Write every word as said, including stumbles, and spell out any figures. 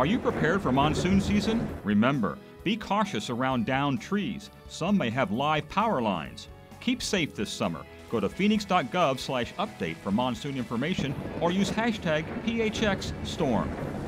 Are you prepared for monsoon season? Remember, be cautious around downed trees. Some may have live power lines. Keep safe this summer. Go to phoenix dot gov slash update for monsoon information or use hashtag P H X storm.